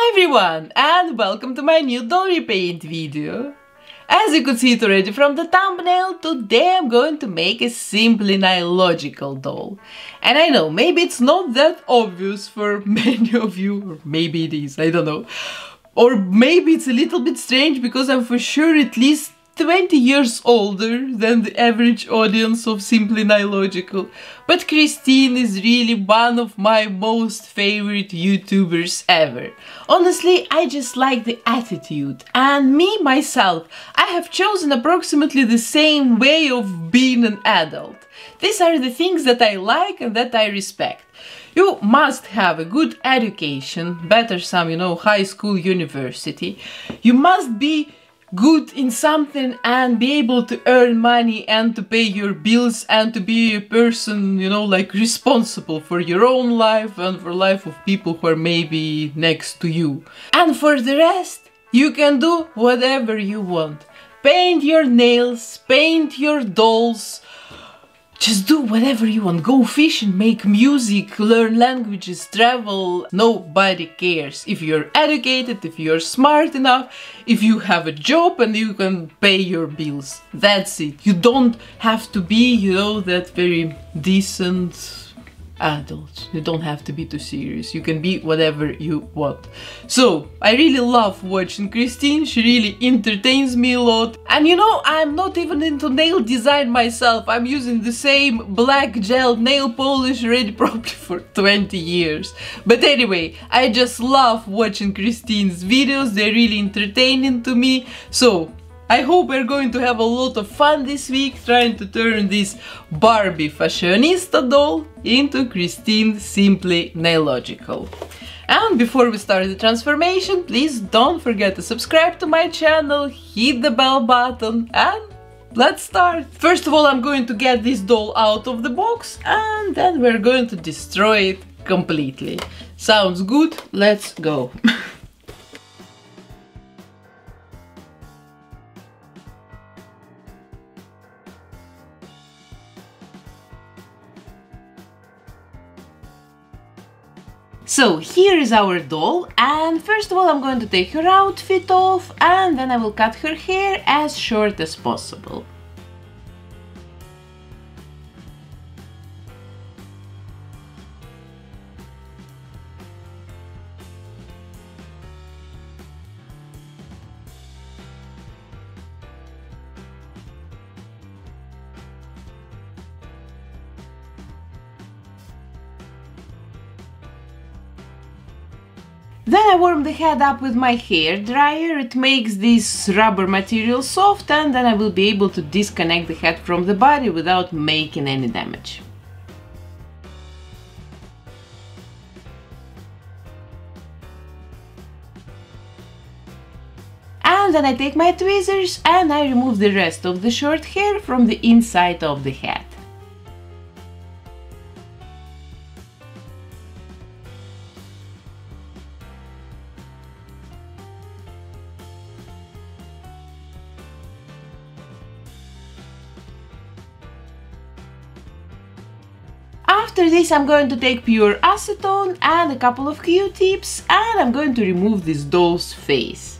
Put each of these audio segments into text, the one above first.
everyone, and welcome to my new doll repaint video. As you could see it already from the thumbnail, today I'm going to make a Simply Nailogical doll. And I know, maybe it's not that obvious for many of you, or maybe it is, I don't know. Or maybe it's a little bit strange because I'm for sure at least 20 years older than the average audience of Simply Nailogical. But Christine is really one of my most favorite YouTubers ever. Honestly, I just like the attitude, and me, myself, I have chosen approximately the same way of being an adult. These are the things that I like and that I respect. You must have a good education, better some, high school, university. You must be good in something and be able to earn money and to pay your bills and to be a person, responsible for your own life and for life of people who are maybe next to you. And for the rest, you can do whatever you want. Paint your nails, paint your dolls, just do whatever you want. Go fishing, make music, learn languages, travel. Nobody cares. If you're educated, if you're smart enough, if you have a job and you can pay your bills. That's it. You don't have to be, that very decent adult. You don't have to be too serious. You can be whatever you want. So, I really love watching Christine. She really entertains me a lot. And I'm not even into nail design myself. I'm using the same black gel nail polish already probably for 20 years. But anyway, I just love watching Christine's videos. They're really entertaining to me. So, I hope we're going to have a lot of fun this week trying to turn this Barbie fashionista doll into Christine Simply Nailogical. And before we start the transformation, please don't forget to subscribe to my channel, hit the bell button, and let's start! First of all, I'm going to get this doll out of the box and then we're going to destroy it completely. Sounds good? Let's go! So here is our doll, and first of all I'm going to take her outfit off and then I will cut her hair as short as possible. Then I warm the head up with my hair dryer. It makes this rubber material soft and then I will be able to disconnect the head from the body without making any damage. And then I take my tweezers and I remove the rest of the short hair from the inside of the head. After this I'm going to take pure acetone and a couple of Q-tips and I'm going to remove this doll's face.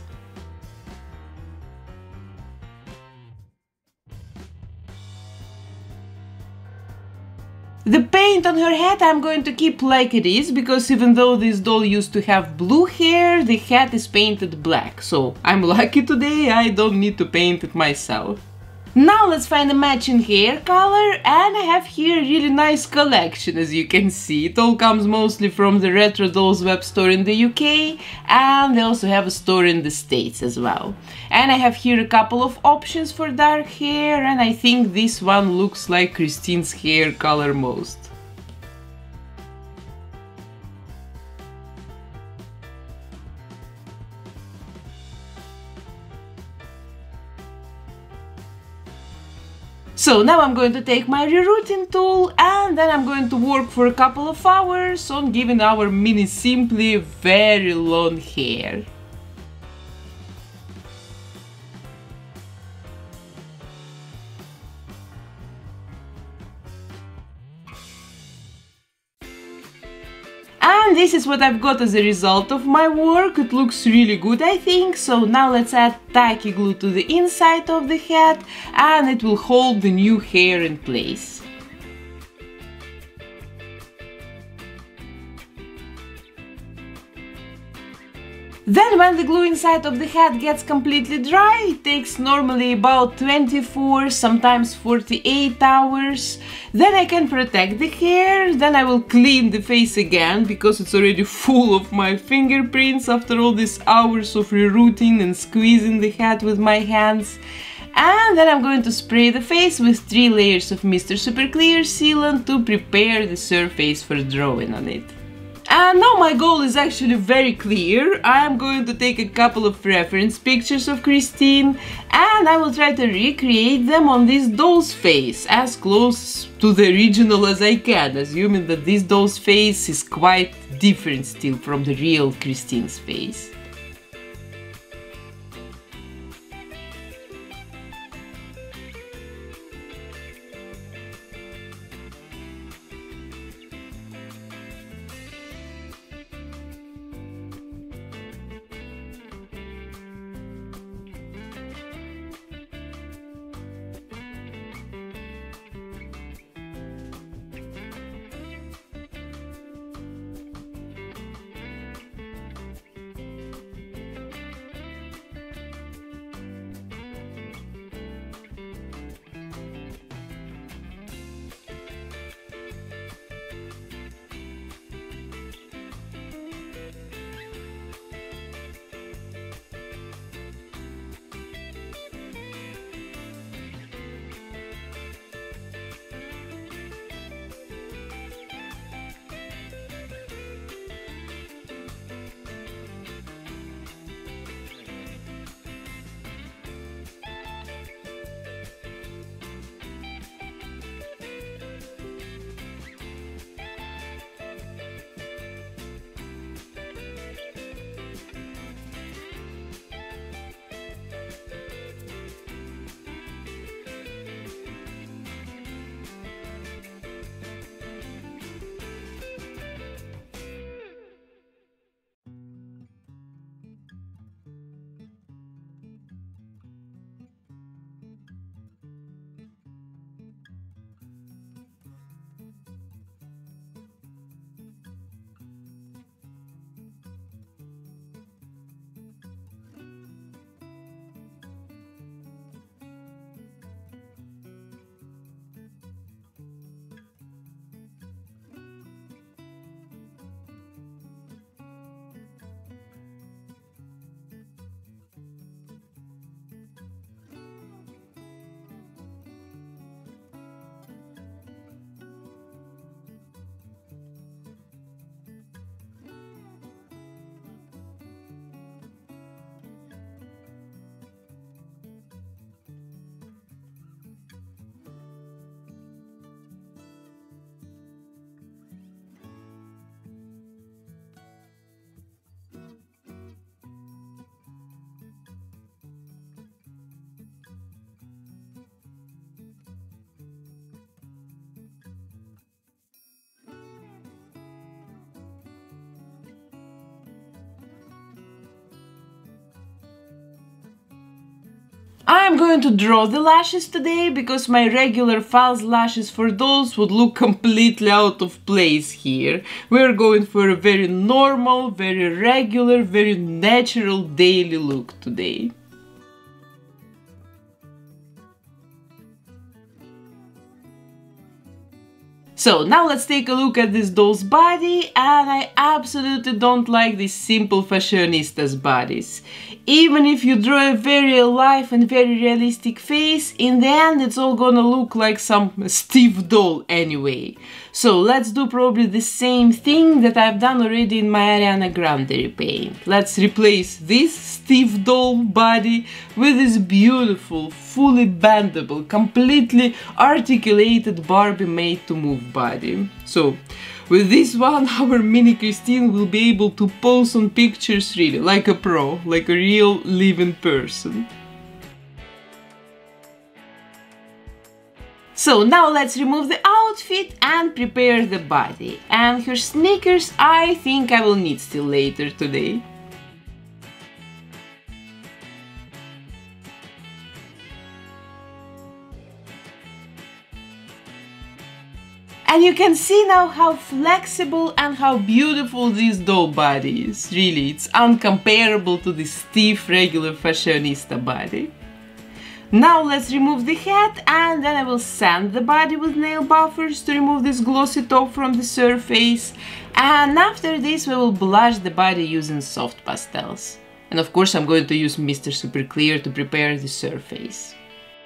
The paint on her head I'm going to keep like it is, because even though this doll used to have blue hair, the head is painted black, so I'm lucky today, I don't need to paint it myself. Now let's find a matching hair color, and I have here a really nice collection, as you can see. It all comes mostly from the Retro Dolls web store in the UK, and they also have a store in the States as well. And I have here a couple of options for dark hair, and I think this one looks like Christine's hair color most. So now I'm going to take my rerouting tool and then I'm going to work for a couple of hours on giving our mini Simply very long hair. And this is what I've got as a result of my work. It looks really good, I think. So now let's add tacky glue to the inside of the hat, and it will hold the new hair in place. Then when the glue inside of the hat gets completely dry, it takes normally about 24, sometimes 48 hours. Then I can protect the hair, then I will clean the face again because it's already full of my fingerprints after all these hours of rerouting and squeezing the hat with my hands. And then I'm going to spray the face with 3 layers of Mr. Super Clear sealant to prepare the surface for drawing on it. And now my goal is actually very clear. I am going to take a couple of reference pictures of Christine and I will try to recreate them on this doll's face as close to the original as I can, assuming that this doll's face is quite different still from the real Christine's face. I'm going to draw the lashes today because my regular false lashes for dolls would look completely out of place here. We're going for a very normal, very regular, very natural daily look today. So now let's take a look at this doll's body, and I absolutely don't like these simple fashionistas bodies. Even if you draw a very alive and very realistic face, in the end it's all gonna look like some stiff doll anyway. So let's do probably the same thing that I've done already in my Ariana Grande repaint. Let's replace this stiff doll body with this beautiful, fully bendable, completely articulated Barbie made to move body. So with this one, our mini Christine will be able to pose on pictures really like a pro, like a real living person. So now let's remove the outfit and prepare the body. And her sneakers I think I will need still later today. And you can see now how flexible and how beautiful this doll body is. Really, it's uncomparable to the stiff regular fashionista body. Now let's remove the hat, and then I will sand the body with nail buffers to remove this glossy top from the surface. And after this we will blush the body using soft pastels. And of course I'm going to use Mr. Super Clear to prepare the surface.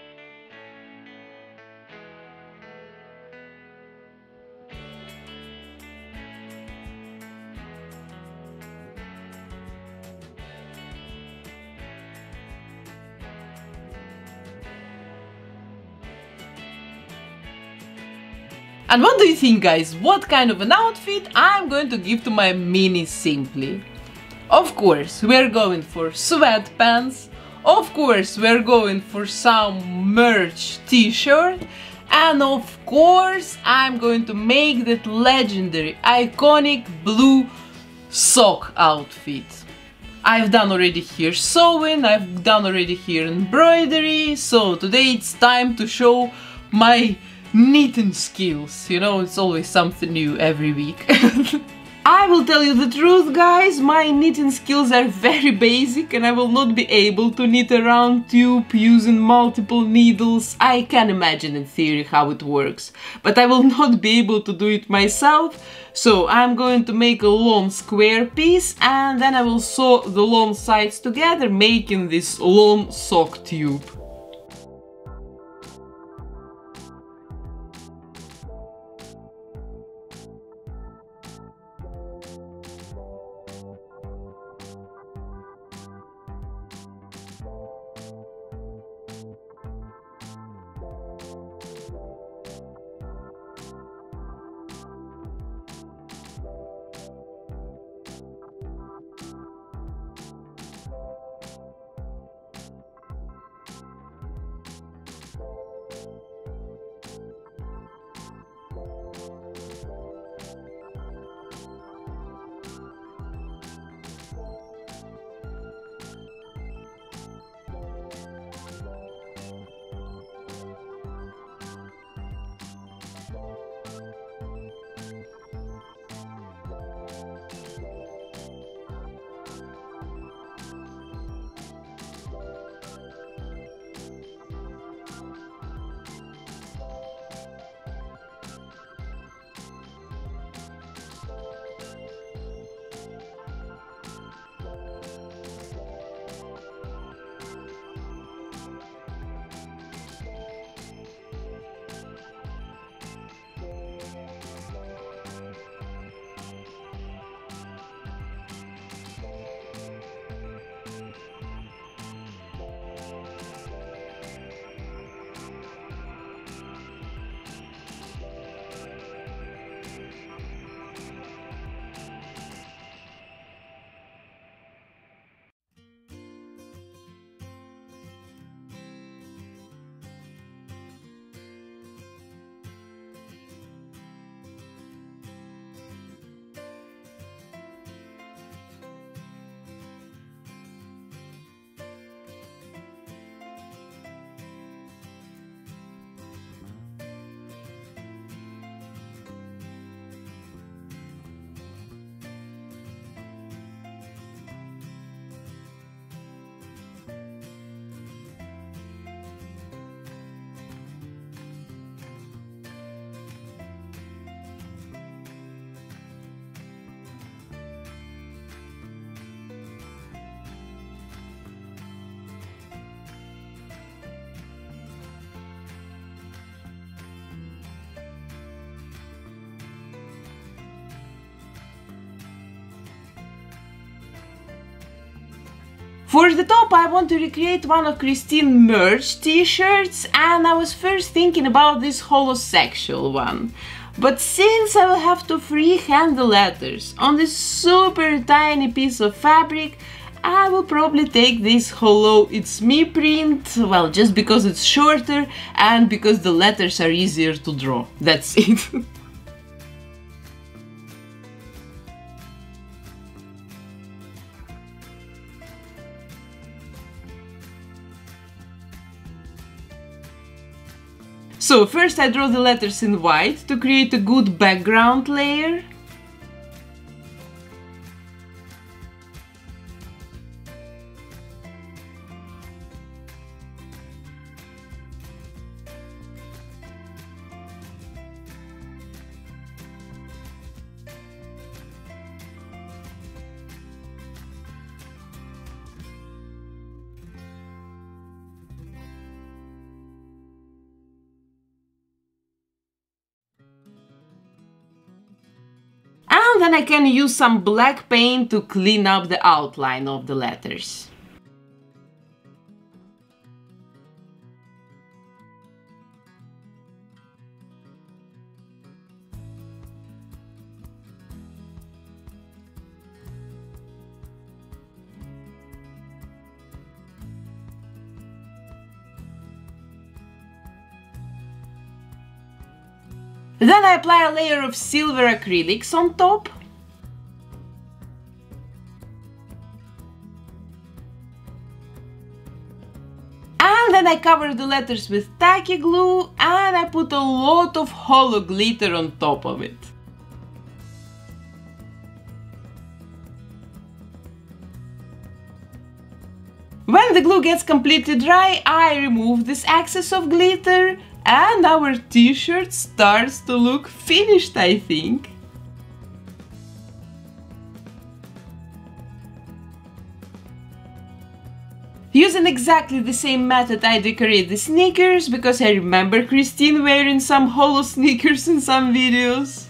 And what do you think, guys? What kind of an outfit I'm going to give to my mini Simply? Of course, we're going for sweatpants. Of course, we're going for some merch t-shirt. And of course, I'm going to make that legendary, iconic blue sock outfit. I've done already here sewing, I've done already here embroidery. So today it's time to show my knitting skills. You know, it's always something new every week. I will tell you the truth, guys, my knitting skills are very basic and I will not be able to knit a round tube using multiple needles. I can imagine in theory how it works, but I will not be able to do it myself. So I'm going to make a long square piece and then I will sew the long sides together, making this long sock tube. For the top I want to recreate one of Christine merch t-shirts, and I was first thinking about this holosexual one. But since I will have to freehand the letters on this super tiny piece of fabric, I will probably take this Hello It's Me print, well, just because it's shorter and because the letters are easier to draw. That's it. So first I draw the letters in white to create a good background layer. And then I can use some black paint to clean up the outline of the letters. Then I apply a layer of silver acrylics on top. And then I cover the letters with tacky glue and I put a lot of holo glitter on top of it. When the glue gets completely dry, I remove this excess of glitter and our t-shirt starts to look finished, I think. Using exactly the same method I decorate the sneakers because I remember Christine wearing some holo sneakers in some videos.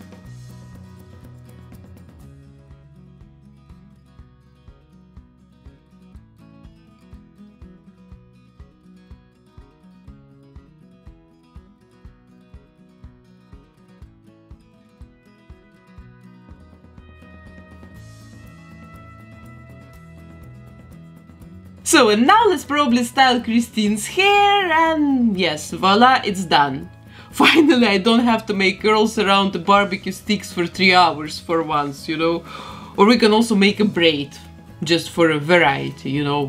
So, and now let's probably style Christine's hair and yes, voila, it's done. Finally, I don't have to make curls around the barbecue sticks for 3 hours for once, you know. Or we can also make a braid, just for a variety, you know.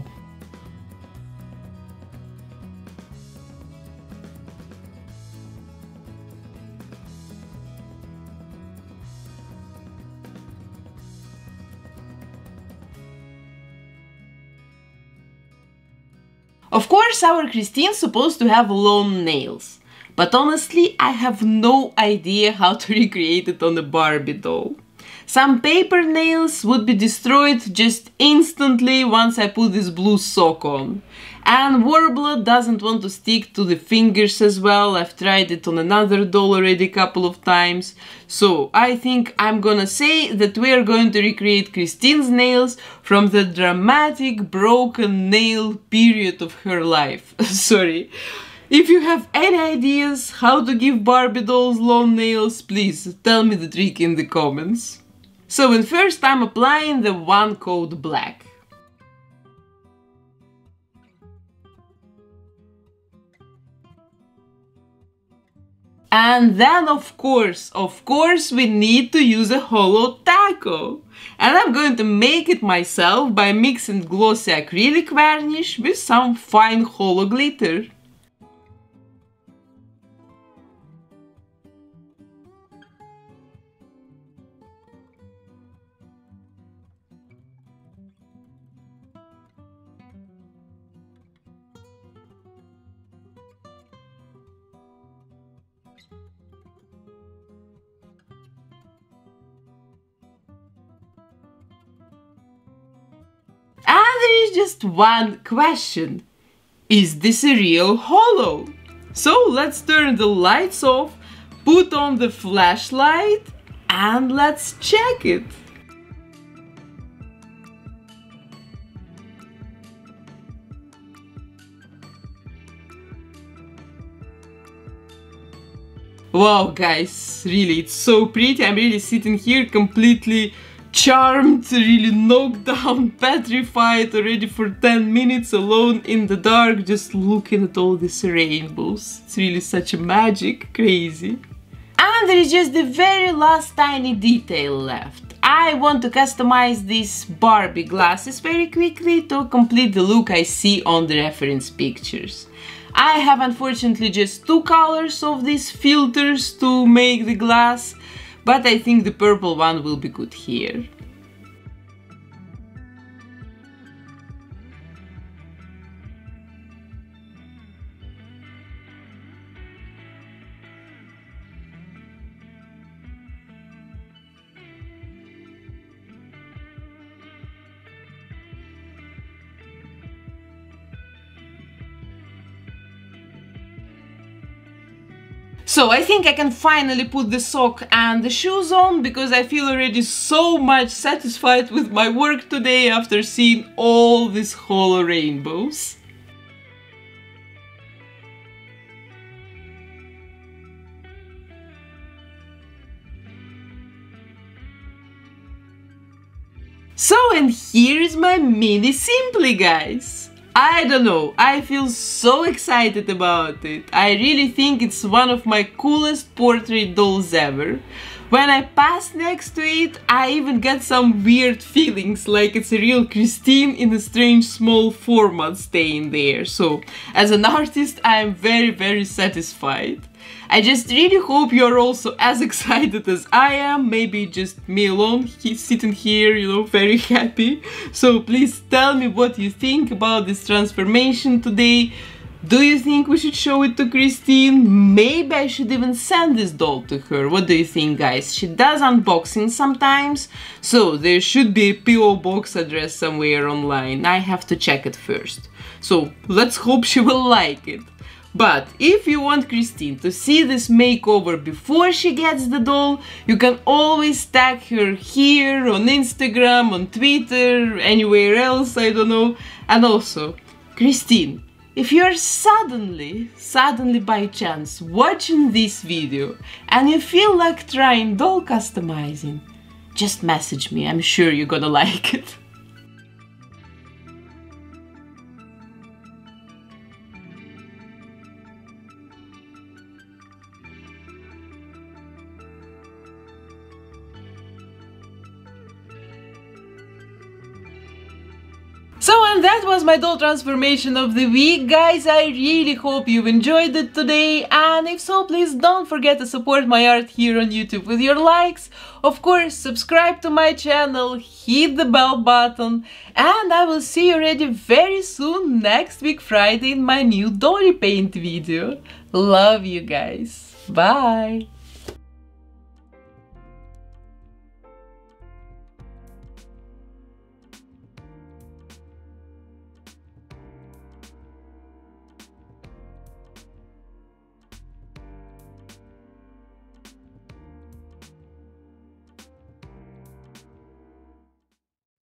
Of course, our Christine's supposed to have long nails, but honestly, I have no idea how to recreate it on the Barbie doll. Some paper nails would be destroyed just instantly once I put this blue sock on. And Warbler doesn't want to stick to the fingers as well. I've tried it on another doll already a couple of times. So I think I'm gonna say that we are going to recreate Christine's nails from the dramatic broken nail period of her life. Sorry. If you have any ideas how to give Barbie dolls long nails, please tell me the trick in the comments. So and first I'm applying the one coat black. And then of course we need to use a holo taco. And I'm going to make it myself by mixing glossy acrylic varnish with some fine holo glitter. And there is just one question. Is this a real holo? So let's turn the lights off, put on the flashlight, and let's check it. Wow guys, really, it's so pretty. I'm really sitting here completely charmed, really knocked down, petrified already for 10 minutes alone in the dark, just looking at all these rainbows. It's really such a magic, crazy. And there is just the very last tiny detail left. I want to customize these Barbie glasses very quickly to complete the look I see on the reference pictures. I have unfortunately just 2 colors of these filters to make the glass, but I think the purple one will be good here. So I think I can finally put the sock and the shoes on, because I feel already so much satisfied with my work today after seeing all these hollow rainbows. So, and here is my mini Simply, guys. I don't know, I feel so excited about it. I really think it's one of my coolest portrait dolls ever. When I passed next to it, I even got some weird feelings, like it's a real Christine in a strange small format staying there. So, as an artist, I am very satisfied. I just really hope you're also as excited as I am, maybe just me alone, sitting here, you know, very happy. So please tell me what you think about this transformation today. Do you think we should show it to Christine? Maybe I should even send this doll to her. What do you think, guys? She does unboxing sometimes, so there should be a PO box address somewhere online. I have to check it first. So let's hope she will like it. But if you want Christine to see this makeover before she gets the doll, you can always tag her here on Instagram, on Twitter, anywhere else, I don't know. And also, Christine, if you're suddenly by chance watching this video and you feel like trying doll customizing, just message me, I'm sure you're gonna like it. So, and that was my doll transformation of the week, guys. I really hope you enjoyed it today, and if so, please don't forget to support my art here on YouTube with your likes. Of course, subscribe to my channel, hit the bell button, and I will see you already very soon next week Friday in my new doll repaint video. Love you guys. Bye!